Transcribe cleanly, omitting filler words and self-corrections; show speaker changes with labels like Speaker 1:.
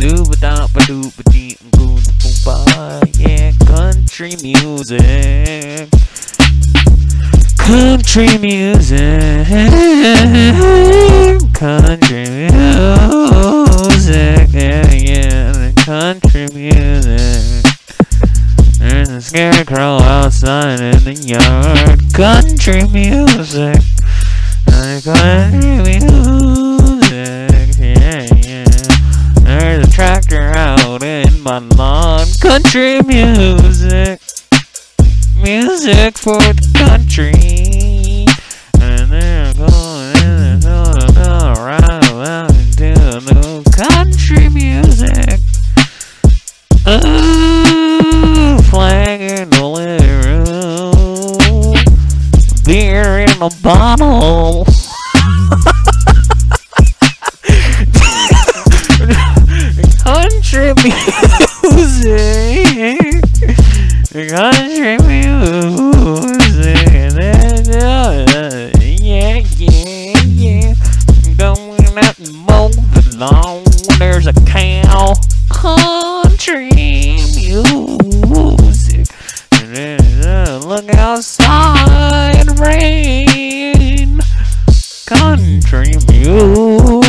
Speaker 1: Yeah, country music. Country music. Country music. Yeah, country music. There's a scarecrow outside in the yard. Country music. Country music. Yeah. There's a tractor out in my lawn. Country music. Music for the country. And they're going around into new country music. Ooh, flag in the living room. Beer in a bottle. Country music. Country music. Yeah. Going out and mow the lawn. There's a cow. Country music. Look outside, rain. Country music.